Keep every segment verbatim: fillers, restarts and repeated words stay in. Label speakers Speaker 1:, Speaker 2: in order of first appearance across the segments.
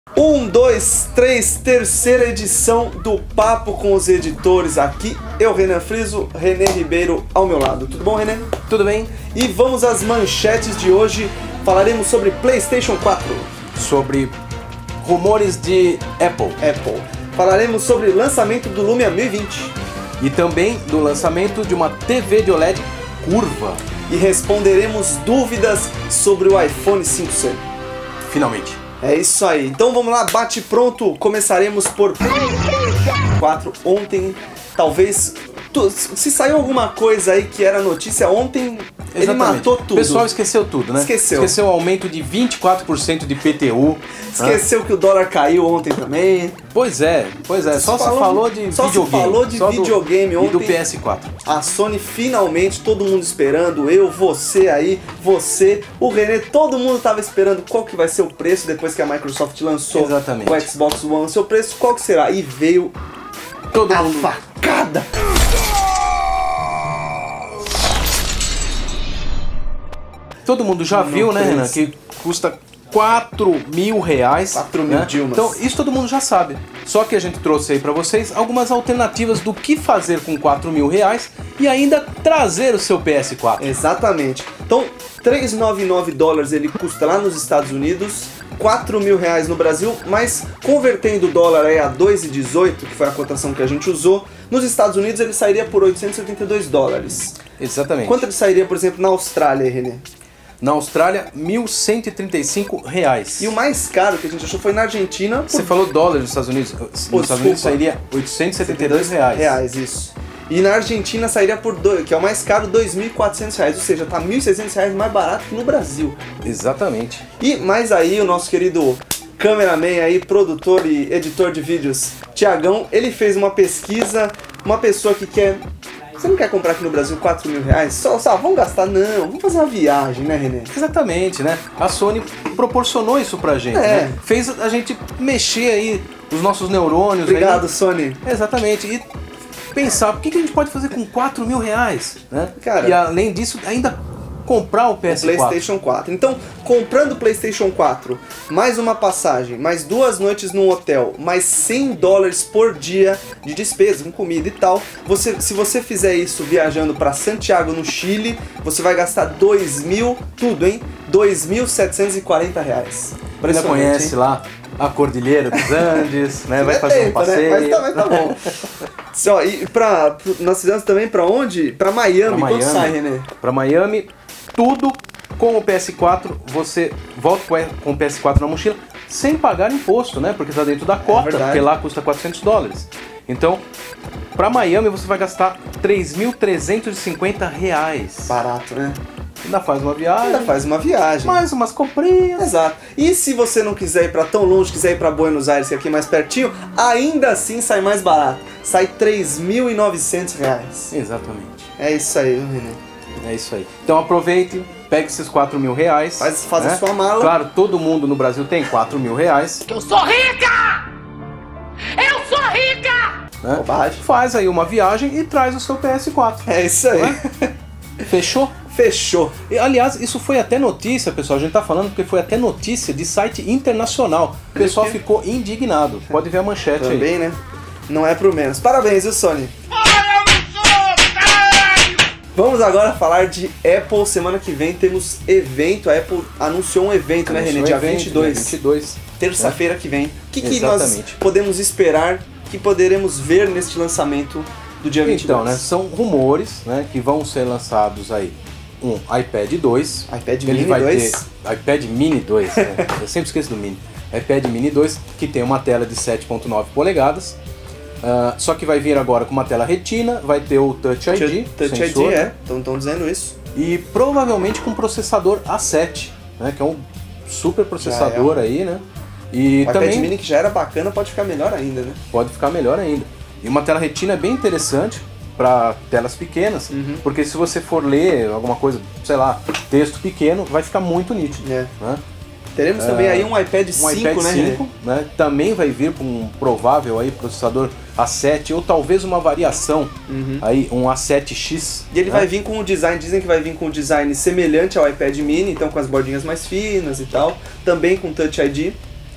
Speaker 1: Um, dois, três, terceira edição do Papo com os Editores. Aqui eu, Renan Friso, René Ribeiro ao meu lado. Tudo bom, René?
Speaker 2: Tudo bem?
Speaker 1: E vamos às manchetes de hoje. Falaremos sobre PlayStation quatro.
Speaker 2: Sobre rumores de Apple.
Speaker 1: Apple. Falaremos sobre o lançamento do Lumia mil e vinte.
Speaker 2: E também do lançamento de uma T V de O L E D curva.
Speaker 1: E responderemos dúvidas sobre o iPhone cinco C.
Speaker 2: Finalmente.
Speaker 1: É isso aí. Então vamos lá, bate pronto. Começaremos por quatro. Ontem, talvez, tu, se saiu alguma coisa aí que era notícia ontem,
Speaker 2: Exatamente.
Speaker 1: Ele matou tudo.
Speaker 2: O pessoal esqueceu tudo, né?
Speaker 1: Esqueceu.
Speaker 2: Esqueceu o aumento de vinte e quatro por cento de P T U.
Speaker 1: Esqueceu né? que o dólar caiu ontem também.
Speaker 2: Pois é, pois é. Só,
Speaker 1: falou,
Speaker 2: se falou de
Speaker 1: só
Speaker 2: videogame.
Speaker 1: Se falou de
Speaker 2: só
Speaker 1: videogame
Speaker 2: do,
Speaker 1: ontem.
Speaker 2: E do P S quatro.
Speaker 1: A Sony finalmente, todo mundo esperando. Eu, você aí, você, o René, todo mundo tava esperando qual que vai ser o preço depois que a Microsoft lançou
Speaker 2: Exatamente.
Speaker 1: o Xbox One. Seu preço, qual que será? E veio
Speaker 2: todo
Speaker 1: a
Speaker 2: mundo.
Speaker 1: facada.
Speaker 2: Todo mundo já
Speaker 1: Não
Speaker 2: viu, né,
Speaker 1: pensa.
Speaker 2: Renan, que custa quatro mil reais.
Speaker 1: quatro mil
Speaker 2: né?
Speaker 1: Dilmas.
Speaker 2: Então, isso todo mundo já sabe. Só que a gente trouxe aí pra vocês algumas alternativas do que fazer com quatro mil reais e ainda trazer o seu P S quatro.
Speaker 1: Exatamente. Então, trezentos e noventa e nove dólares ele custa lá nos Estados Unidos, quatro mil reais no Brasil, mas convertendo o dólar aí a dois e dezoito, que foi a cotação que a gente usou, nos Estados Unidos ele sairia por oitocentos e oitenta e dois dólares.
Speaker 2: Exatamente.
Speaker 1: Quanto ele sairia, por exemplo, na Austrália, René?
Speaker 2: Na Austrália, mil cento e trinta e cinco reais.
Speaker 1: E o mais caro que a gente achou foi na Argentina. Por...
Speaker 2: Você falou dólar nos Estados Unidos. Nos
Speaker 1: Pô,
Speaker 2: Estados Unidos sairia oitocentos e setenta e dois reais.
Speaker 1: Reais, isso. E na Argentina sairia por, dois, que é o mais caro, dois mil e quatrocentos reais. Ou seja, tá mil e seiscentos reais mais barato que no Brasil.
Speaker 2: Exatamente.
Speaker 1: E mais aí, o nosso querido cameraman aí, produtor e editor de vídeos, Tiagão, ele fez uma pesquisa, uma pessoa que quer... Você não quer comprar aqui no Brasil quatro mil reais? Só, só, vamos gastar? Não, vamos fazer uma viagem, né, René?
Speaker 2: Exatamente, né? A Sony proporcionou isso pra gente,
Speaker 1: É.
Speaker 2: né? Fez a gente mexer aí os nossos neurônios.
Speaker 1: Obrigado,
Speaker 2: aí.
Speaker 1: Sony.
Speaker 2: Exatamente. E pensar, o que a gente pode fazer com quatro mil reais? Né?
Speaker 1: Cara,
Speaker 2: e além disso, ainda comprar o P S quatro.
Speaker 1: PlayStation quatro. Então, comprando o PlayStation quatro, mais uma passagem, mais duas noites num hotel, mais cem dólares por dia de despesa com comida e tal, você, se você fizer isso viajando para Santiago, no Chile, você vai gastar dois mil, tudo, hein? dois mil setecentos e quarenta reais.
Speaker 2: Ainda conhece
Speaker 1: hein?
Speaker 2: lá a Cordilheira dos Andes, né? Vai
Speaker 1: É
Speaker 2: fazer um
Speaker 1: tempo,
Speaker 2: passeio.
Speaker 1: Né? Mas, tá, mas tá bom. Só, e pra, nós fizemos também pra onde? Pra Miami.
Speaker 2: Pra
Speaker 1: Quanto
Speaker 2: Miami.
Speaker 1: sai, René?
Speaker 2: Pra Miami, tudo com o P S quatro, você volta com o P S quatro na mochila sem pagar imposto, né? Porque tá dentro da cota,
Speaker 1: É
Speaker 2: porque lá custa quatrocentos dólares. Então, pra Miami você vai gastar três mil trezentos e cinquenta reais.
Speaker 1: Barato, né?
Speaker 2: Ainda faz uma viagem.
Speaker 1: Ainda faz uma viagem.
Speaker 2: Mais umas comprinhas.
Speaker 1: Exato. E se você não quiser ir pra tão longe, quiser ir pra Buenos Aires, que é aqui mais pertinho, ainda assim sai mais barato. Sai três mil e novecentos reais.
Speaker 2: Exatamente.
Speaker 1: É isso aí, René.
Speaker 2: É isso aí. Então aproveite, pegue esses quatro mil reais.
Speaker 1: Faz, faz
Speaker 2: né?
Speaker 1: a sua mala.
Speaker 2: Claro, todo mundo no Brasil tem quatro mil reais.
Speaker 3: Eu sou rica! Eu sou rica!
Speaker 2: Né?
Speaker 1: Bobagem.
Speaker 2: Faz aí uma viagem e traz o seu P S quatro.
Speaker 1: É isso aí.
Speaker 2: Fechou?
Speaker 1: Fechou.
Speaker 2: E, aliás, isso foi até notícia, pessoal. A gente tá falando porque foi até notícia de site internacional. O pessoal ficou indignado. Pode ver a manchete
Speaker 1: Também,
Speaker 2: aí.
Speaker 1: Também, né? Não é pro menos. Parabéns, viu, Sony? Vamos agora falar de Apple. Semana que vem temos evento. A Apple anunciou um evento, né, René? Dia
Speaker 2: evento,
Speaker 1: vinte e dois.
Speaker 2: dia vinte e dois.
Speaker 1: Terça-feira que vem. O que, que nós
Speaker 2: Exatamente.
Speaker 1: podemos esperar, que poderemos ver neste lançamento do dia vinte e dois?
Speaker 2: Então, né, são rumores, né, que vão ser lançados aí um iPad dois.
Speaker 1: iPad
Speaker 2: ele
Speaker 1: Mini
Speaker 2: vai
Speaker 1: dois?
Speaker 2: Ter, iPad Mini dois, né? Eu sempre esqueço do Mini. iPad Mini dois, que tem uma tela de sete ponto nove polegadas. Uh, só que vai vir agora com uma tela retina, vai ter o Touch I D,
Speaker 1: Touch
Speaker 2: sensor,
Speaker 1: I D, é. Estão dizendo isso.
Speaker 2: e provavelmente com processador A sete, né, que é um super processador
Speaker 1: é.
Speaker 2: aí, né? E
Speaker 1: O
Speaker 2: também
Speaker 1: iPad Mini que já era bacana pode ficar melhor ainda, né?
Speaker 2: pode ficar melhor ainda. E uma tela retina é bem interessante para telas pequenas,
Speaker 1: Uhum.
Speaker 2: porque se você for ler alguma coisa, sei lá, texto pequeno, vai ficar muito nítido.
Speaker 1: É.
Speaker 2: Né?
Speaker 1: Teremos também aí um iPad
Speaker 2: Um
Speaker 1: cinco,
Speaker 2: iPad
Speaker 1: né,
Speaker 2: cinco, né? Também vai vir com um provável aí processador A sete ou talvez uma variação,
Speaker 1: Uhum.
Speaker 2: aí um A sete X.
Speaker 1: E ele
Speaker 2: né?
Speaker 1: vai vir com o design, dizem que vai vir com o design semelhante ao iPad Mini, então com as bordinhas mais finas e tal, também com Touch I D.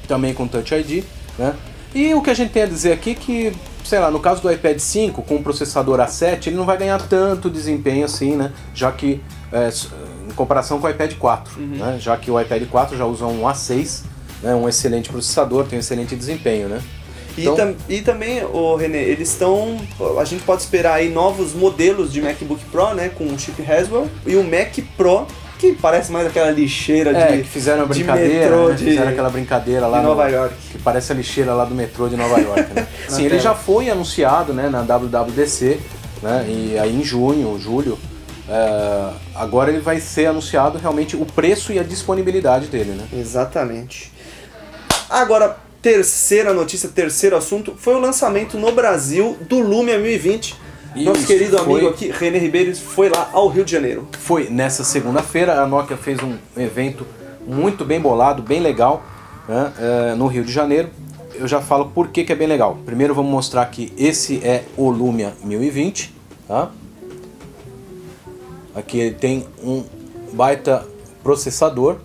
Speaker 2: também com Touch I D, né? E o que a gente tem a dizer aqui é que, sei lá, no caso do iPad cinco, com o processador A sete, ele não vai ganhar tanto desempenho assim, né? Já que, é, em comparação com o iPad quatro, uhum. né? Já que o iPad quatro já usa um A seis, né? Um excelente processador, tem um excelente desempenho, né?
Speaker 1: Então... E, tam e também, oh, René, eles estão... A gente pode esperar aí novos modelos de MacBook Pro, né? Com o chip Haswell e o Mac Pro, que parece mais aquela lixeira
Speaker 2: é,
Speaker 1: de...
Speaker 2: que fizeram a brincadeira,
Speaker 1: de metrô,
Speaker 2: né?
Speaker 1: de...
Speaker 2: Fizeram aquela brincadeira lá
Speaker 1: de Nova
Speaker 2: no...
Speaker 1: York.
Speaker 2: Que parece a lixeira lá do metrô de Nova York, né? Sim, ele já foi anunciado, né, na W W D C, né? E aí em junho, julho, é... agora ele vai ser anunciado realmente o preço e a disponibilidade dele, né?
Speaker 1: Exatamente. Agora... Terceira notícia, terceiro assunto, foi o lançamento no Brasil do Lumia mil e vinte. Isso, nosso querido amigo
Speaker 2: foi...
Speaker 1: aqui, René Ribeiro, foi lá ao Rio de Janeiro.
Speaker 2: Foi nessa segunda-feira, a Nokia fez um evento muito bem bolado, bem legal, né, é, no Rio de Janeiro. Eu já falo por que, que é bem legal. Primeiro vamos mostrar que esse é o Lumia mil e vinte. Tá? Aqui ele tem um baita processador.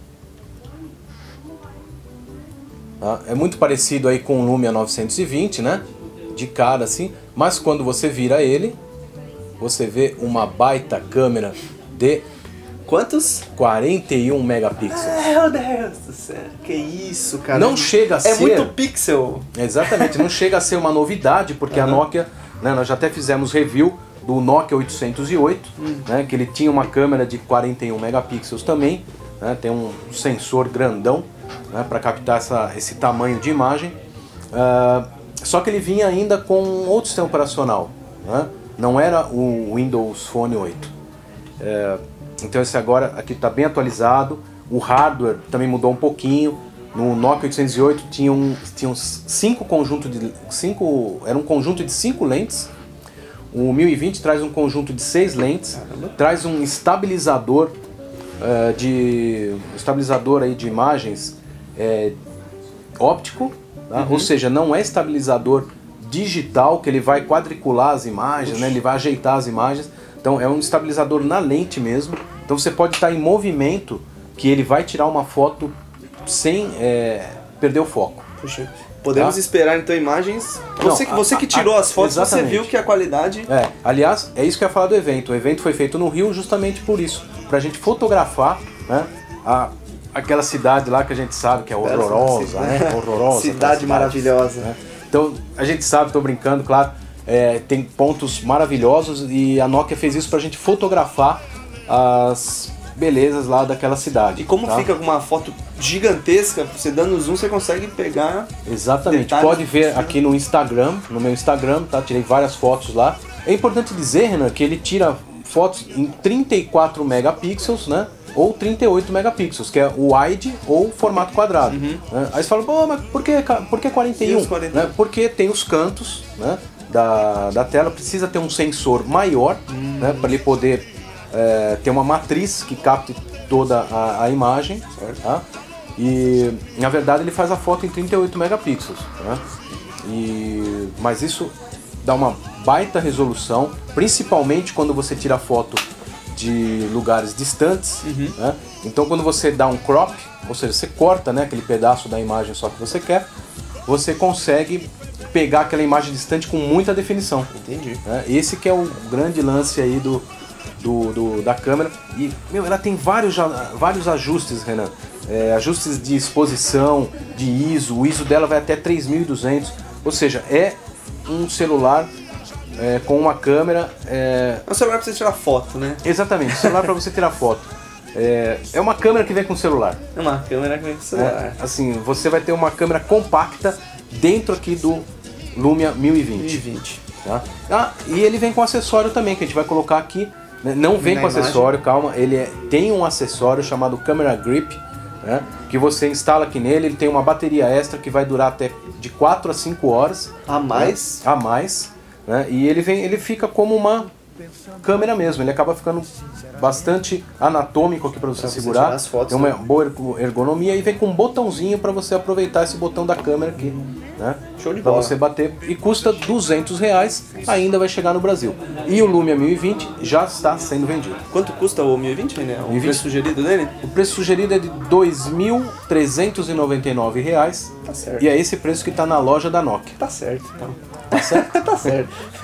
Speaker 2: É muito parecido aí com o Lumia novecentos e vinte, né? De cara assim, mas quando você vira ele, você vê uma baita câmera de
Speaker 1: quantos?
Speaker 2: quarenta e um megapixels.
Speaker 1: Meu Deus do céu, que isso, cara.
Speaker 2: Não chega a
Speaker 1: é
Speaker 2: ser...
Speaker 1: É muito pixel.
Speaker 2: Exatamente, não chega a ser uma novidade, porque uhum. a Nokia, né, nós já até fizemos review do Nokia oitocentos e oito, uhum. né, que ele tinha uma câmera de quarenta e um megapixels também, né, tem um sensor grandão, né, para captar essa, esse tamanho de imagem, uh, só que ele vinha ainda com outro sistema operacional, né? Não era o Windows Phone oito. Uh, então esse agora aqui está bem atualizado, o hardware também mudou um pouquinho. No Nokia oitocentos e oito tinha um, tinha uns cinco conjuntos de cinco, era um conjunto de cinco lentes. O mil e vinte traz um conjunto de seis lentes, Caramba. traz um estabilizador uh, de estabilizador aí de imagens é, óptico, tá? Uhum. Ou seja, não é estabilizador digital que ele vai quadricular as imagens, né? Ele vai ajeitar as imagens. Então é um estabilizador na lente mesmo. Então você pode estar em movimento que ele vai tirar uma foto sem é, perder o foco.
Speaker 1: Puxa. Podemos tá? esperar então imagens. Você,
Speaker 2: Não,
Speaker 1: você
Speaker 2: a,
Speaker 1: que tirou
Speaker 2: a,
Speaker 1: as fotos, exatamente. Você viu que a qualidade...
Speaker 2: É, aliás, é isso que eu ia falar do evento. O evento foi feito no Rio justamente por isso. Pra gente fotografar, né, a, aquela cidade lá que a gente sabe que é horrorosa, né? Horrorosa.
Speaker 1: Cidade maravilhosa.
Speaker 2: Né? Então, a gente sabe, tô brincando, claro, é, tem pontos maravilhosos e a Nokia fez isso pra gente fotografar as belezas lá daquela cidade.
Speaker 1: E como
Speaker 2: tá?
Speaker 1: fica com uma foto gigantesca, você dando zoom, você consegue pegar...
Speaker 2: Exatamente, pode ver aqui no Instagram, no meu Instagram, tá? Tirei várias fotos lá. É importante dizer, Renan, que ele tira fotos em trinta e quatro megapixels, né? Ou trinta e oito megapixels, que é o wide ou formato quadrado. Uhum. Né? Aí você fala, pô, mas por que, por que quarenta e um? quarenta e um? Né? Porque tem os cantos, né, da, da tela, precisa ter um sensor maior, uhum. né, para ele poder é, ter uma matriz que capte toda a, a imagem. Tá? E na verdade ele faz a foto em trinta e oito megapixels. Né? E, mas isso dá uma baita resolução, principalmente quando você tira foto de lugares distantes, uhum. né? Então quando você dá um crop, ou seja, você corta, né, aquele pedaço da imagem só que você quer, você consegue pegar aquela imagem distante com muita definição.
Speaker 1: Entendi.
Speaker 2: Né? Esse que é o grande lance aí do, do, do, da câmera. E, meu, ela tem vários, vários ajustes, Renan. É, ajustes de exposição, de I S O, o I S O dela vai até três mil e duzentos, ou seja, é um celular É, com uma câmera... É...
Speaker 1: é um celular para você tirar foto, né?
Speaker 2: Exatamente, celular para você tirar foto. É, é uma câmera que vem com celular.
Speaker 1: É uma câmera que vem com celular.
Speaker 2: É, assim, você vai ter uma câmera compacta dentro aqui do Lumia mil e vinte.
Speaker 1: mil e vinte.
Speaker 2: Tá? Ah, e ele vem com acessório também, que a gente vai colocar aqui. Não vem
Speaker 1: Na
Speaker 2: com
Speaker 1: imagem.
Speaker 2: acessório, calma. Ele é, tem um acessório chamado Camera Grip, né, que você instala aqui nele. Ele tem uma bateria extra que vai durar até de quatro a cinco horas.
Speaker 1: A mais?
Speaker 2: Né, a mais. Né, e ele, vem, ele fica como uma câmera mesmo, ele acaba ficando bastante anatômico aqui para você
Speaker 1: Pra você
Speaker 2: segurar,
Speaker 1: tirar as fotos,
Speaker 2: tem uma
Speaker 1: né?
Speaker 2: boa ergonomia e vem com um botãozinho para você aproveitar esse botão da câmera aqui, né?
Speaker 1: Show de
Speaker 2: Pra
Speaker 1: bola.
Speaker 2: você bater, e custa duzentos reais, ainda vai chegar no Brasil. E o Lumia mil e vinte já está sendo vendido.
Speaker 1: Quanto custa o mil e vinte, né? O
Speaker 2: mil e vinte.
Speaker 1: preço sugerido dele?
Speaker 2: O preço sugerido é de dois mil trezentos e noventa e nove reais.
Speaker 1: Tá certo.
Speaker 2: E é esse preço que está na loja da Nokia.
Speaker 1: Tá certo, então.
Speaker 2: Tá certo?
Speaker 1: Tá certo.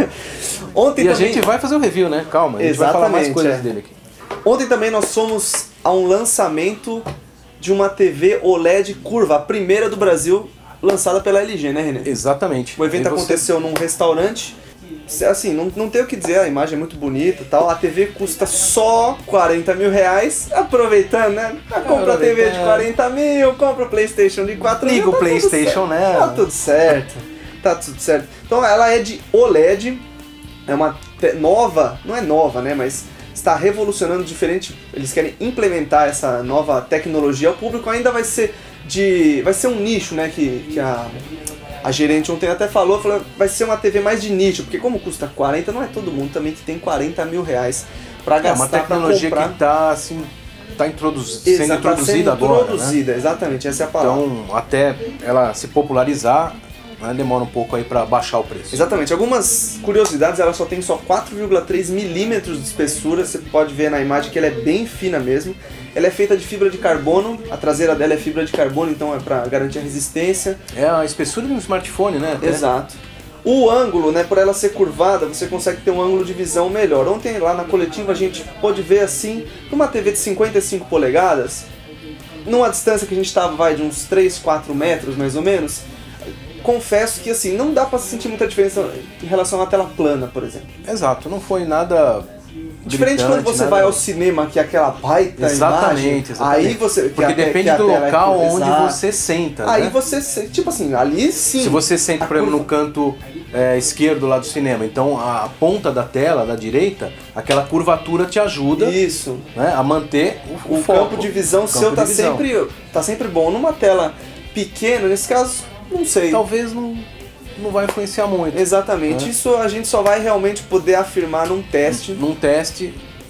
Speaker 1: Ontem
Speaker 2: E a
Speaker 1: também...
Speaker 2: gente vai fazer o review, né? Calma, a gente vai falar mais
Speaker 1: Exatamente,
Speaker 2: coisas
Speaker 1: é.
Speaker 2: dele aqui.
Speaker 1: Ontem também nós fomos a um lançamento de uma T V O L E D curva, a primeira do Brasil, lançada pela L G, né, René?
Speaker 2: Exatamente.
Speaker 1: O evento
Speaker 2: E você-
Speaker 1: aconteceu num restaurante. Assim, não, não tem o que dizer, a imagem é muito bonita e tal. A T V custa só quarenta mil reais. Aproveitando, né? Compra a T V de
Speaker 2: Aproveitando.
Speaker 1: quarenta mil, compra o PlayStation de quatro mil.
Speaker 2: Liga o
Speaker 1: tá tudo
Speaker 2: PlayStation
Speaker 1: certo.
Speaker 2: nela.
Speaker 1: Tá tudo certo. Tá tudo certo. Então ela é de O L E D. É uma te- nova, não é nova, né? Mas está revolucionando diferente. Eles querem implementar essa nova tecnologia. O público ainda vai ser de. Vai ser um nicho, né? Que, que a. A gerente ontem até falou, falou, vai ser uma T V mais de nicho, porque como custa quarenta, não é todo mundo também que tem quarenta mil reais pra
Speaker 2: É
Speaker 1: gastar,
Speaker 2: uma tecnologia
Speaker 1: pra comprar.
Speaker 2: que está assim, tá introdu- sendo
Speaker 1: Exato, tá
Speaker 2: introduzida
Speaker 1: sendo
Speaker 2: agora, né?
Speaker 1: introduzida, exatamente, essa é a palavra.
Speaker 2: Então, até ela se popularizar, né, demora um pouco aí para baixar o preço.
Speaker 1: Exatamente, algumas curiosidades, ela só tem só quatro vírgula três milímetros de espessura, você pode ver na imagem que ela é bem fina mesmo. Ela é feita de fibra de carbono, a traseira dela é fibra de carbono, então é para garantir a resistência.
Speaker 2: É a espessura de um smartphone, né? até.
Speaker 1: Exato. O ângulo, né, por ela ser curvada, você consegue ter um ângulo de visão melhor. Ontem lá na coletiva a gente pôde ver assim, uma T V de cinquenta e cinco polegadas, numa distância que a gente estava, vai, de uns três, quatro metros mais ou menos, confesso que assim, não dá pra sentir muita diferença em relação à tela plana, por exemplo.
Speaker 2: Exato, não foi nada
Speaker 1: Diferente
Speaker 2: gritante,
Speaker 1: quando você
Speaker 2: nada-
Speaker 1: vai ao cinema, que é aquela baita
Speaker 2: Exatamente,
Speaker 1: imagem,
Speaker 2: exatamente.
Speaker 1: aí você... que
Speaker 2: Porque
Speaker 1: a te-
Speaker 2: depende
Speaker 1: que a
Speaker 2: do
Speaker 1: tela é
Speaker 2: local
Speaker 1: curva,
Speaker 2: onde
Speaker 1: exato.
Speaker 2: você senta,
Speaker 1: Aí
Speaker 2: né?
Speaker 1: você, se- tipo assim, ali sim.
Speaker 2: Se você senta,
Speaker 1: a
Speaker 2: por exemplo,
Speaker 1: curva-
Speaker 2: no canto é, esquerdo lá do cinema, então a ponta da tela, da direita, aquela curvatura te ajuda,
Speaker 1: Isso.
Speaker 2: né, a manter o,
Speaker 1: O,
Speaker 2: foco.
Speaker 1: campo de visão
Speaker 2: O
Speaker 1: seu
Speaker 2: campo
Speaker 1: tá
Speaker 2: de visão.
Speaker 1: sempre, tá sempre bom. Numa tela pequena, nesse caso, não sei.
Speaker 2: Talvez não, não vai influenciar muito.
Speaker 1: Exatamente.
Speaker 2: É.
Speaker 1: Isso a gente só vai realmente poder afirmar num teste.
Speaker 2: Num teste,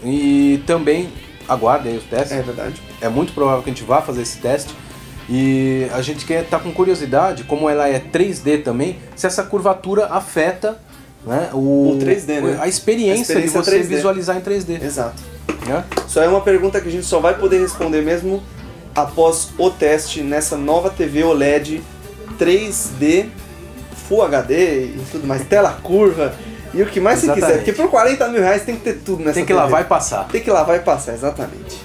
Speaker 2: e também aguardem aí os testes.
Speaker 1: É verdade.
Speaker 2: É muito provável que a gente vá fazer esse teste. E a gente quer estar com curiosidade, como ela é três D também, se essa curvatura afeta, né, o,
Speaker 1: O três D, né?
Speaker 2: a experiência,
Speaker 1: A experiência
Speaker 2: de você
Speaker 1: três D.
Speaker 2: visualizar em três D.
Speaker 1: Exato.
Speaker 2: Né?
Speaker 1: Isso aí é uma pergunta que a gente só vai poder responder mesmo após o teste nessa nova T V O L E D três D, Full H D e tudo mais, tela curva e o que mais você quiser.
Speaker 2: Exatamente.
Speaker 1: Porque por quarenta mil reais tem que ter tudo nessa
Speaker 2: Tem que
Speaker 1: T V.
Speaker 2: lavar e passar.
Speaker 1: Tem que lavar e passar, exatamente.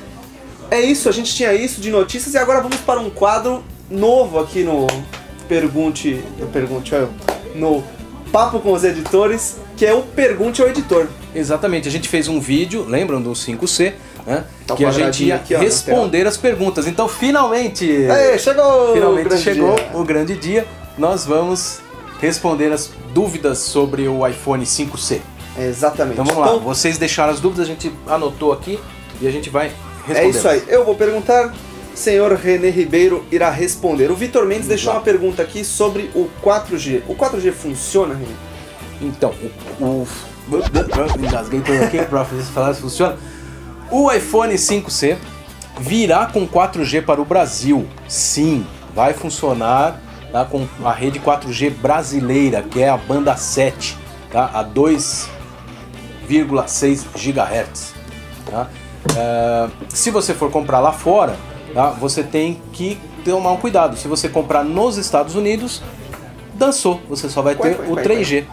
Speaker 1: É isso, a gente tinha isso de notícias e agora vamos para um quadro novo aqui no Pergunte, no Pergunte, ó, no Papo com os Editores, que é o Pergunte ao Editor.
Speaker 2: Exatamente, a gente fez um vídeo, lembram do cinco C, né?
Speaker 1: Tá o
Speaker 2: que a gente
Speaker 1: quadradinho
Speaker 2: ia
Speaker 1: aqui, ó, na
Speaker 2: responder as perguntas. Então, finalmente,
Speaker 1: Aê, chegou! o
Speaker 2: finalmente
Speaker 1: grande
Speaker 2: chegou
Speaker 1: dia.
Speaker 2: o grande dia. Nós vamos responder as dúvidas sobre o iPhone cinco C.
Speaker 1: Exatamente.
Speaker 2: Então vamos lá, vocês deixaram as dúvidas, a gente anotou aqui e a gente vai responder.
Speaker 1: É isso aí, eu vou perguntar, senhor René Ribeiro irá responder. O Vitor Mendes deixou uma pergunta aqui sobre o quatro G. O quatro G funciona, René?
Speaker 2: Então, o... o engasguei todo aqui para falar se funciona. O iPhone cinco C virá com quatro G para o Brasil. Sim, vai funcionar, tá, com a rede quatro G brasileira, que é a banda sete, tá, a dois vírgula seis gigahertz. Tá? É, se você for comprar lá fora, tá, você tem que tomar um cuidado. Se você comprar nos Estados Unidos, dançou, você só vai ter
Speaker 1: Ué, ué,
Speaker 2: o
Speaker 1: ué,
Speaker 2: três G.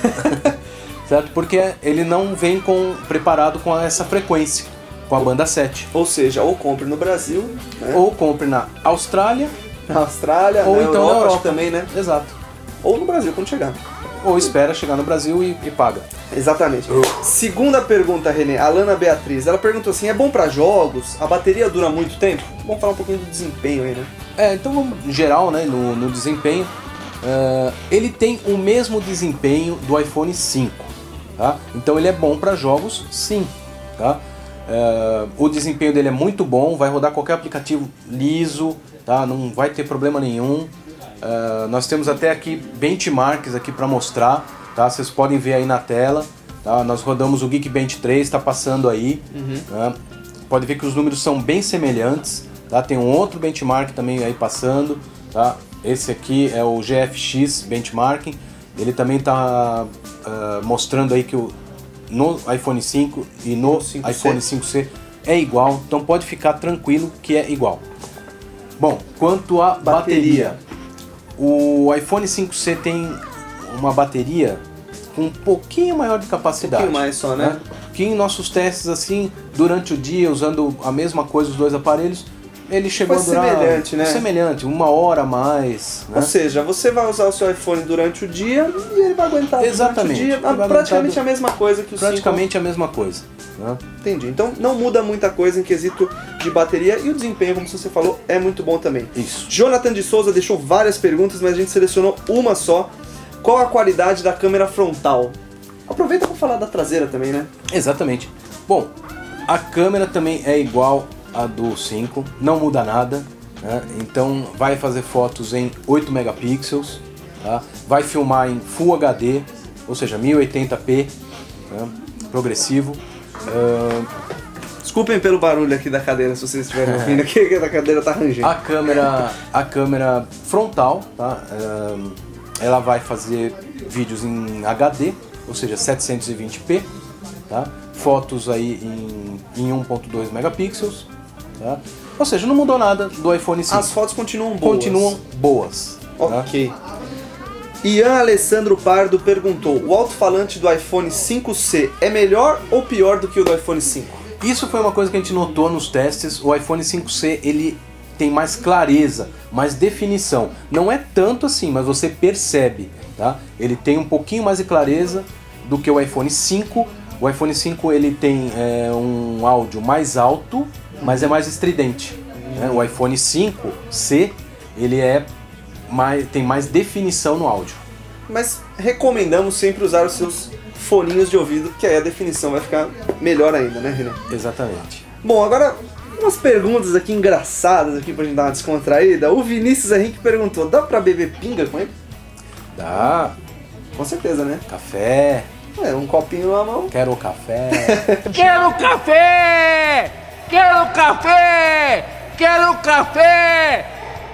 Speaker 2: Certo? Porque ele não vem com, preparado com essa frequência, com a banda sete.
Speaker 1: Ou seja, ou compre no Brasil, né?
Speaker 2: Ou compre na Austrália,
Speaker 1: na Austrália,
Speaker 2: ou
Speaker 1: na
Speaker 2: então
Speaker 1: Europa,
Speaker 2: na Europa
Speaker 1: também, né?
Speaker 2: Exato.
Speaker 1: Ou no Brasil, quando chegar.
Speaker 2: Ou espera chegar no Brasil e, e paga.
Speaker 1: Exatamente. Segunda pergunta, René, a Lana Beatriz, ela perguntou assim, é bom pra jogos? A bateria dura muito tempo? Vamos falar um pouquinho do desempenho aí, né?
Speaker 2: É, então vamos, em geral, né, no, no desempenho, uh, ele tem o mesmo desempenho do iPhone cinco, tá? Então ele é bom para jogos, sim, tá? Uh, o desempenho dele é muito bom, vai rodar qualquer aplicativo liso, tá? Não vai ter problema nenhum. Uh, nós temos até aqui benchmarks aqui para mostrar, tá? Vocês podem ver aí na tela, tá? Nós rodamos o Geekbench três, está passando aí.
Speaker 1: Uhum.
Speaker 2: Tá? Pode ver que os números são bem semelhantes. Tá? Tem um outro benchmark também aí passando. Tá? Esse aqui é o G F X Benchmarking. Ele também está uh, mostrando aí que o, no iPhone cinco e no
Speaker 1: cinco C.
Speaker 2: iPhone cinco C é igual. Então pode ficar tranquilo que é igual. Bom, quanto à bateria. bateria. O iPhone cinco C tem uma bateria com um pouquinho maior de capacidade.
Speaker 1: Um pouquinho mais só, né?
Speaker 2: né? Que em nossos testes, assim, durante o dia, usando a mesma coisa, os dois aparelhos, ele chegou
Speaker 1: Foi
Speaker 2: a durar...
Speaker 1: semelhante, né?
Speaker 2: Semelhante, uma hora a mais. Né?
Speaker 1: Ou seja, você vai usar o seu iPhone durante o dia e ele vai aguentar
Speaker 2: Exatamente.
Speaker 1: durante o dia.
Speaker 2: Ele vai
Speaker 1: Praticamente
Speaker 2: aguentar
Speaker 1: a mesma coisa que o
Speaker 2: Praticamente a mesma coisa. Né?
Speaker 1: cinco. Entendi. Então não muda muita coisa em quesito de bateria e o desempenho, como você falou, é muito bom também.
Speaker 2: Isso.
Speaker 1: Jonathan de Souza deixou várias perguntas, mas a gente selecionou uma só. Qual a qualidade da câmera frontal? Aproveita para falar da traseira também, né?
Speaker 2: Exatamente. Bom, a câmera também é igual à do cinco, não muda nada, né? Então vai fazer fotos em oito megapixels, tá? Vai filmar em Full H D, ou seja, mil e oitenta p, né? Progressivo. Uh...
Speaker 1: Desculpem pelo barulho aqui da cadeira, se vocês estiverem ouvindo aqui, que a cadeira tá rangendo.
Speaker 2: A câmera, a câmera frontal, tá? Uh, ela vai fazer vídeos em H D, ou seja, setecentos e vinte p, tá? Fotos aí em, em um ponto dois megapixels, tá? Ou seja, não mudou nada do iPhone cinco.
Speaker 1: As fotos continuam boas.
Speaker 2: Continuam boas.
Speaker 1: Ok.
Speaker 2: Tá?
Speaker 1: Ian Alessandro Pardo perguntou: o alto-falante do iPhone cinco C é melhor ou pior do que o do iPhone cinco?
Speaker 2: Isso foi uma coisa que a gente notou nos testes. O iPhone cinco C ele tem mais clareza, mais definição. Não é tanto assim, mas você percebe, tá? Ele tem um pouquinho mais de clareza do que o iPhone cinco. O iPhone cinco ele tem é, um áudio mais alto, mas é mais estridente. Né? O iPhone cinco C ele é mais, tem mais definição no áudio.
Speaker 1: Mas recomendamos sempre usar os seus foninhos de ouvido, que aí a definição vai ficar melhor ainda, né, René?
Speaker 2: Exatamente.
Speaker 1: Bom, agora umas perguntas aqui engraçadas aqui pra gente dar uma descontraída. O Vinícius Henrique perguntou: dá pra beber pinga com ele?
Speaker 2: Dá.
Speaker 1: Com certeza, né?
Speaker 2: Café.
Speaker 1: É, um copinho na mão.
Speaker 2: Quero café.
Speaker 3: Quero café! Quero café! Quero café!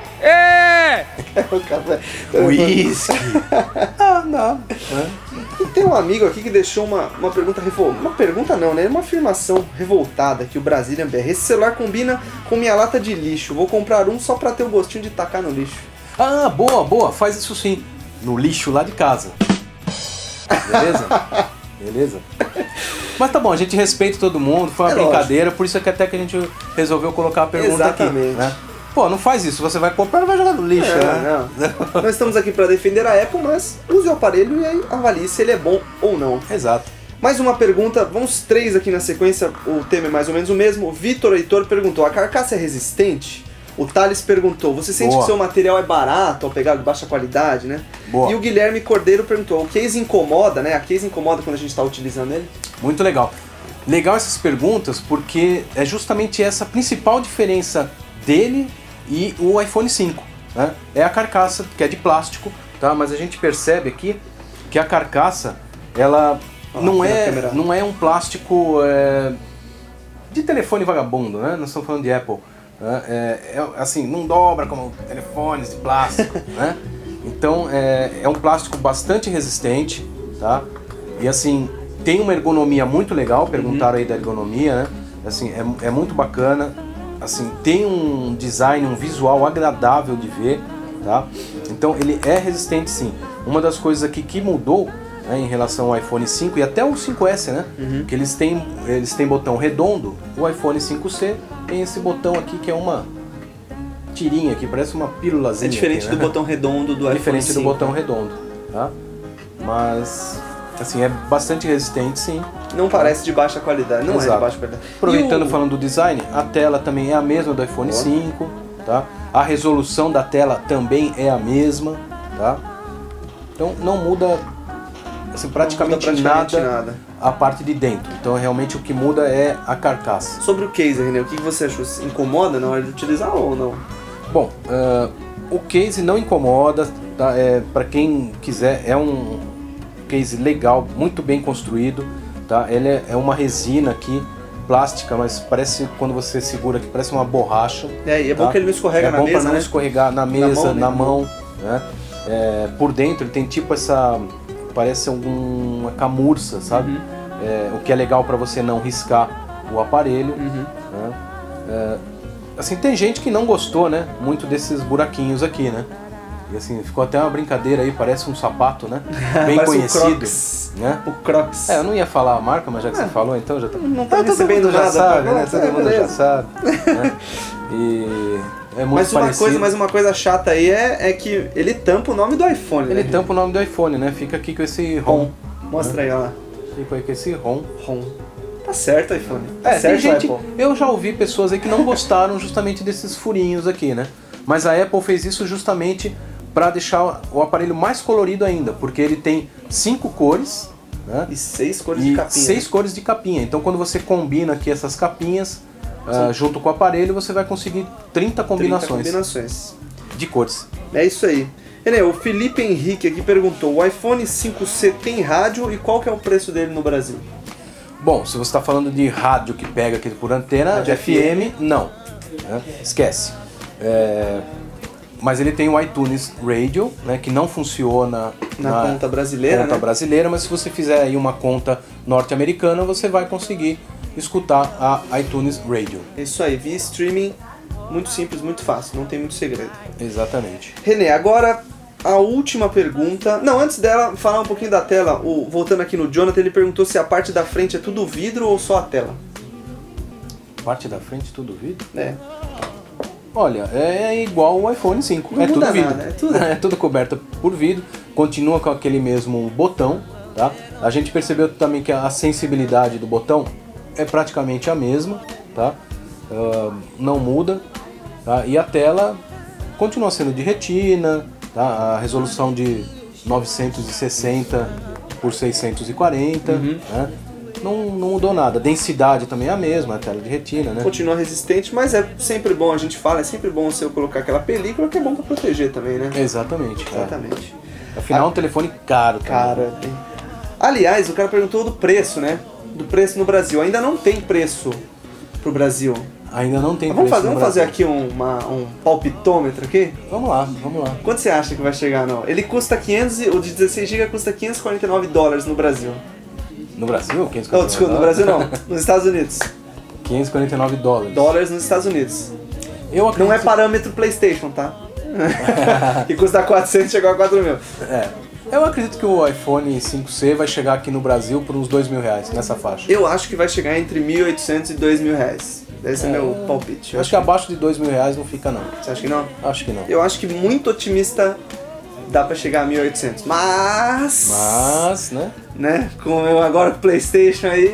Speaker 3: É!
Speaker 1: Quero café.
Speaker 2: Whisky. Ah, não.
Speaker 1: E tem um amigo aqui que deixou uma, uma pergunta revoltada. Uma pergunta não, né? Uma afirmação revoltada que o Brazilian B R. Esse celular combina com minha lata de lixo. Vou comprar um só pra ter o gostinho de tacar no lixo.
Speaker 2: Ah, boa, boa. Faz isso sim. No lixo lá de casa. Beleza? Beleza? Mas tá bom, a gente respeita todo mundo, foi uma
Speaker 1: É
Speaker 2: brincadeira,
Speaker 1: lógico.
Speaker 2: por isso é que até que a gente resolveu colocar a pergunta
Speaker 1: Exatamente.
Speaker 2: aqui, né? Pô, não faz isso, você vai comprar e vai jogar no lixo,
Speaker 1: É,
Speaker 2: né?
Speaker 1: não. Nós estamos aqui para defender a Apple, mas use o aparelho e aí avalie se ele é bom ou não.
Speaker 2: Exato.
Speaker 1: Mais uma pergunta, vamos três aqui na sequência, o tema é mais ou menos o mesmo. O Vitor Heitor perguntou: a carcaça é resistente? O Thales perguntou: você sente
Speaker 2: Boa.
Speaker 1: que seu material é barato ao pegar de baixa qualidade, né?
Speaker 2: Boa.
Speaker 1: E o Guilherme Cordeiro perguntou: o case incomoda, né? A case incomoda quando a gente está utilizando ele?
Speaker 2: Muito legal. Legal essas perguntas porque é justamente essa a principal diferença dele e o iPhone cinco, né? É a carcaça, que é de plástico, tá? Mas a gente percebe aqui que a carcaça, ela
Speaker 1: Ah,
Speaker 2: não,
Speaker 1: tem a
Speaker 2: é,
Speaker 1: câmera.
Speaker 2: não é um plástico é, de telefone vagabundo, né? Nós estamos falando de Apple. Né? É, é, assim, não dobra como telefones de plástico, né? Então é, é um plástico bastante resistente, tá? E assim, tem uma ergonomia muito legal, perguntaram aí da ergonomia, né? Assim, é, é muito bacana, assim, tem um design, um visual agradável de ver, tá? Então ele é resistente sim. Uma das coisas aqui que mudou, né, em relação ao iPhone cinco e até o cinco S, né?
Speaker 1: Uhum.
Speaker 2: Que eles têm, eles têm botão redondo, o iPhone cinco C tem esse botão aqui que é uma tirinha aqui, parece uma pílulazinha.
Speaker 1: É diferente
Speaker 2: aqui, né?
Speaker 1: do botão redondo do iPhone
Speaker 2: Diferente
Speaker 1: cinco.
Speaker 2: do botão redondo, tá? Mas, assim, é bastante resistente sim.
Speaker 1: Não parece de baixa qualidade, não é
Speaker 2: Exato.
Speaker 1: de baixa qualidade.
Speaker 2: Aproveitando
Speaker 1: E o-
Speaker 2: falando do design, a tela também é a mesma do iPhone
Speaker 1: Boa.
Speaker 2: cinco, tá? A resolução da tela também é a mesma, tá? Então não muda assim, praticamente,
Speaker 1: Não muda praticamente
Speaker 2: nada,
Speaker 1: nada.
Speaker 2: a parte de dentro. Então realmente o que muda é a carcaça.
Speaker 1: Sobre o case, René, o que você achou? Se incomoda na hora de utilizar ou não?
Speaker 2: Bom, uh, o case não incomoda, tá? É, para quem quiser, é um, case legal, muito bem construído, tá? Ele é, é uma resina aqui, plástica, mas parece, quando você segura aqui, parece uma borracha.
Speaker 1: É, e é
Speaker 2: tá?
Speaker 1: bom que ele não escorrega
Speaker 2: é
Speaker 1: na
Speaker 2: bom
Speaker 1: mesa,
Speaker 2: pra não
Speaker 1: né?
Speaker 2: escorregar na mesa,
Speaker 1: na mão,
Speaker 2: na mão, né? É, por dentro ele tem tipo essa, parece alguma camurça, sabe?
Speaker 1: Uhum.
Speaker 2: É, o que é legal para você não riscar o aparelho.
Speaker 1: Uhum.
Speaker 2: Né? É, assim, tem gente que não gostou, né? Muito desses buraquinhos aqui, né? E assim, ficou até uma brincadeira aí, parece um sapato, né? Bem
Speaker 1: Parece
Speaker 2: conhecido.
Speaker 1: o Crocs.
Speaker 2: Né?
Speaker 1: O Crocs.
Speaker 2: É, eu não ia falar a marca, mas já que
Speaker 1: É.
Speaker 2: você falou, então já tá.
Speaker 1: Não tá
Speaker 2: Ah, todo
Speaker 1: recebendo
Speaker 2: mundo já
Speaker 1: nada,
Speaker 2: sabe,
Speaker 1: tá
Speaker 2: né?
Speaker 1: bom?
Speaker 2: Todo
Speaker 1: É,
Speaker 2: mundo já
Speaker 1: beleza.
Speaker 2: sabe. Né? E é muito
Speaker 1: Mas uma,
Speaker 2: parecido.
Speaker 1: coisa, mas uma coisa chata aí é, é que ele tampa o nome do iPhone,
Speaker 2: Ele
Speaker 1: né?
Speaker 2: tampa o nome do iPhone, né? Fica aqui com esse ROM.
Speaker 1: Mostra aí, ó lá.
Speaker 2: Fica aí com esse ROM.
Speaker 1: ROM. Tá certo, iPhone. Tá
Speaker 2: É,
Speaker 1: certo,
Speaker 2: tem gente,
Speaker 1: Apple.
Speaker 2: eu já ouvi pessoas aí que não gostaram justamente desses furinhos aqui, né? Mas a Apple fez isso justamente para deixar o aparelho mais colorido ainda, porque ele tem cinco cores, né?
Speaker 1: E seis cores
Speaker 2: E
Speaker 1: de capinha.
Speaker 2: seis cores de capinha. Então quando você combina aqui essas capinhas uh, junto com o aparelho, você vai conseguir trinta combinações,
Speaker 1: trinta combinações.
Speaker 2: de cores.
Speaker 1: É isso aí. Renê, o Felipe Henrique aqui perguntou: o iPhone cinco C tem rádio e qual que é o preço dele no Brasil?
Speaker 2: Bom, se você está falando de rádio que pega aqui por antena,
Speaker 1: Rádio
Speaker 2: F M, não. Né? Esquece. É, mas ele tem o iTunes Radio, né, que não funciona
Speaker 1: Na conta brasileira,
Speaker 2: conta
Speaker 1: né?
Speaker 2: brasileira, mas se você fizer aí uma conta norte-americana, você vai conseguir escutar a iTunes Radio.
Speaker 1: É isso aí, via streaming, muito simples, muito fácil, não tem muito segredo.
Speaker 2: Exatamente.
Speaker 1: Renê, agora a última pergunta. Não, antes dela, falar um pouquinho da tela. O, voltando aqui no Jonathan, ele perguntou se a parte da frente é tudo vidro ou só a tela.
Speaker 2: Parte da frente, tudo vidro?
Speaker 1: É.
Speaker 2: Olha, é igual o iPhone cinco.
Speaker 1: Não
Speaker 2: é
Speaker 1: muda
Speaker 2: tudo vidro.
Speaker 1: nada, é tudo-
Speaker 2: É tudo coberto por vidro. Continua com aquele mesmo botão, tá? A gente percebeu também que a sensibilidade do botão é praticamente a mesma, tá? Uh, não muda, tá? E a tela continua sendo de retina, tá? A resolução de novecentos e sessenta por seiscentos e quarenta,
Speaker 1: Uhum.
Speaker 2: né? Não, não mudou nada. A densidade também é a mesma, a tela de retina, né?
Speaker 1: Continua resistente, mas é sempre bom, a gente fala, é sempre bom você colocar aquela película que é bom pra proteger também, né?
Speaker 2: Exatamente. é.
Speaker 1: Exatamente.
Speaker 2: Afinal, é um telefone caro, também.
Speaker 1: Cara, tem... Aliás, o cara perguntou do preço, né? Do preço no Brasil. Ainda não tem preço pro Brasil.
Speaker 2: Ainda não tem
Speaker 1: Mas vamos
Speaker 2: preço
Speaker 1: fazer,
Speaker 2: no
Speaker 1: vamos fazer
Speaker 2: Brasil.
Speaker 1: aqui um, uma- um palpitômetro aqui?
Speaker 2: Vamos lá, vamos lá.
Speaker 1: Quanto você acha que vai chegar, não? Ele custa quinhentos, e- o de dezesseis gigas custa quinhentos e quarenta e nove dólares no Brasil.
Speaker 2: No Brasil, quinhentos e
Speaker 1: Não,
Speaker 2: quarenta e nove
Speaker 1: desculpa, no Brasil não. Nos Estados Unidos.
Speaker 2: quinhentos e quarenta e nove dólares.
Speaker 1: Dólares nos Estados Unidos.
Speaker 2: Eu acredito...
Speaker 1: Não é parâmetro PlayStation, tá? Que custa quatrocentos, chegou a quatro mil.
Speaker 2: É. Eu acredito que o iPhone cinco C vai chegar aqui no Brasil por uns dois mil reais, nessa faixa.
Speaker 1: Eu acho que vai chegar entre mil e oitocentos e dois mil reais. Esse é,
Speaker 2: É,
Speaker 1: meu palpite. Eu
Speaker 2: Acho que abaixo de dois mil reais não fica, não.
Speaker 1: Você acha que não?
Speaker 2: Acho que não.
Speaker 1: Eu acho que muito otimista dá pra chegar a mil e oitocentos. Mas...
Speaker 2: Mas, né?
Speaker 1: Né? Com eu agora com o PlayStation aí...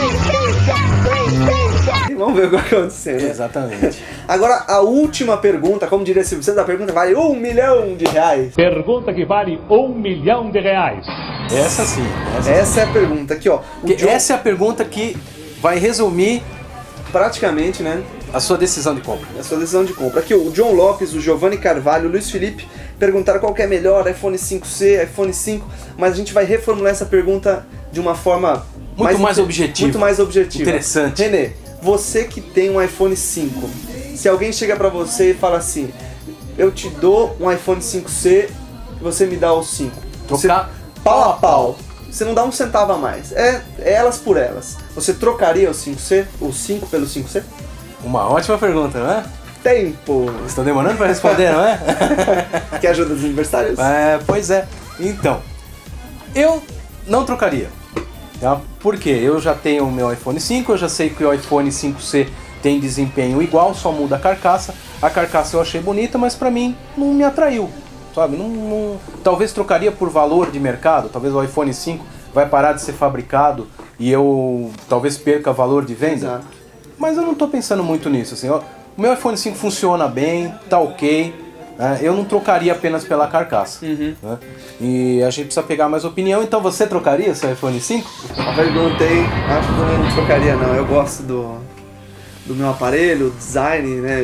Speaker 1: Vamos ver o que vai acontecer, né?
Speaker 2: Exatamente.
Speaker 1: Agora, a última pergunta, como diria Silvio Santos, a pergunta vale um milhão de reais.
Speaker 4: Pergunta que vale um milhão de reais.
Speaker 2: Essa sim. Essa,
Speaker 1: Essa é a pergunta aqui, ó. O
Speaker 2: Porque
Speaker 1: John,
Speaker 2: essa é a pergunta que vai resumir
Speaker 1: praticamente, né?
Speaker 2: a sua decisão de compra.
Speaker 1: A sua decisão de compra. Aqui, o John Lopes, o Giovanni Carvalho, o Luiz Felipe perguntaram qual que é melhor, iPhone cinco C, iPhone cinco, mas a gente vai reformular essa pergunta de uma forma
Speaker 2: Muito mais objetiva.
Speaker 1: Muito mais objetiva.
Speaker 2: Interessante.
Speaker 1: Renê, você que tem um iPhone cinco, se alguém chega pra você e fala assim, eu te dou um iPhone cinco C e você me dá o cinco. Você,
Speaker 2: Trocar
Speaker 1: pau a pau. Você não dá um centavo a mais. É, é elas por elas. Você trocaria o cinco C, o cinco pelo cinco C?
Speaker 2: Uma ótima pergunta, não é?
Speaker 1: Tempo!
Speaker 2: Estou demorando para responder, não é?
Speaker 1: Que ajuda os universitários?
Speaker 2: É, pois é. Então, eu não trocaria. Tá? Por quê? Eu já tenho o meu iPhone cinco, eu já sei que o iPhone cinco C tem desempenho igual, só muda a carcaça. A carcaça eu achei bonita, mas pra mim não me atraiu. Sabe? Não, não... Talvez trocaria por valor de mercado, talvez o iPhone cinco vai parar de ser fabricado e eu talvez perca valor de venda.
Speaker 1: Exato.
Speaker 2: Mas eu não tô pensando muito nisso. Assim, ó, o meu iPhone cinco funciona bem, tá ok. Né? Eu não trocaria apenas pela carcaça.
Speaker 1: Uhum.
Speaker 2: Né? E a gente precisa pegar mais opinião. Então você trocaria seu iPhone cinco?
Speaker 1: A pergunta aí, acho que eu não trocaria não. Eu gosto do, do meu aparelho, o design, né?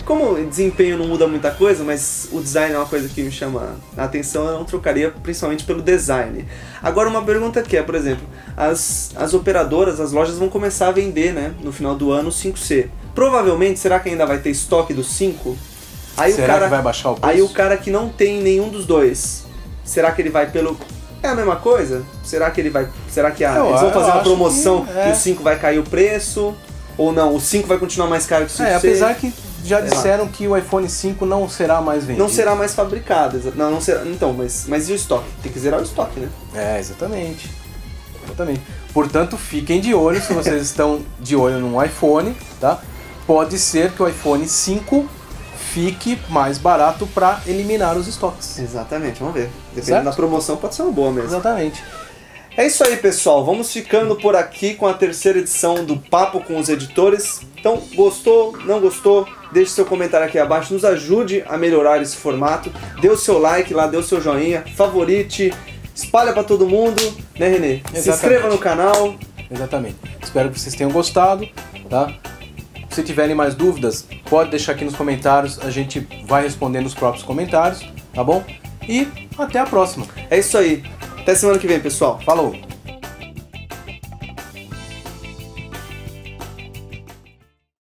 Speaker 1: como o desempenho não muda muita coisa, mas o design é uma coisa que me chama a atenção, eu não trocaria principalmente pelo design. Agora uma pergunta que é, por exemplo, as, as operadoras, as lojas vão começar a vender, né, no final do ano o cinco C. Provavelmente, será que ainda vai ter estoque do cinco? Aí
Speaker 2: será
Speaker 1: o cara,
Speaker 2: que vai baixar o preço?
Speaker 1: Aí o cara que não tem nenhum dos dois, será que ele vai pelo... É a mesma coisa? Será que ele vai... Será que a,
Speaker 2: eu,
Speaker 1: eles vão fazer uma promoção
Speaker 2: que,
Speaker 1: e
Speaker 2: é.
Speaker 1: o cinco vai cair o preço? Ou não, o cinco vai continuar mais caro que o cinco C?
Speaker 2: É, apesar que já
Speaker 1: É
Speaker 2: disseram que o iPhone cinco não será mais vendido.
Speaker 1: Não será mais fabricado. Não, não será, então, mas, mas e o estoque? Tem que zerar o estoque, né?
Speaker 2: É, exatamente. Exatamente. Portanto, fiquem de olho se vocês estão de olho num iPhone, tá? Pode ser que o iPhone cinco fique mais barato para eliminar os estoques.
Speaker 1: Exatamente, vamos ver. Dependendo
Speaker 2: Certo?
Speaker 1: da promoção, pode ser uma boa mesmo.
Speaker 2: Exatamente.
Speaker 1: É isso aí, pessoal. Vamos ficando por aqui com a terceira edição do Papo com os Editores. Então, gostou? Não gostou? Deixe seu comentário aqui abaixo. Nos ajude a melhorar esse formato. Dê o seu like lá, dê o seu joinha, favorite, espalha para todo mundo, né, Renê?
Speaker 2: Exatamente.
Speaker 1: Se inscreva no canal.
Speaker 2: Exatamente. Espero que vocês tenham gostado, tá? Se tiverem mais dúvidas, pode deixar aqui nos comentários. A gente vai responder nos próprios comentários, tá bom? E até a próxima.
Speaker 1: É isso aí. Até semana que vem, pessoal.
Speaker 2: Falou!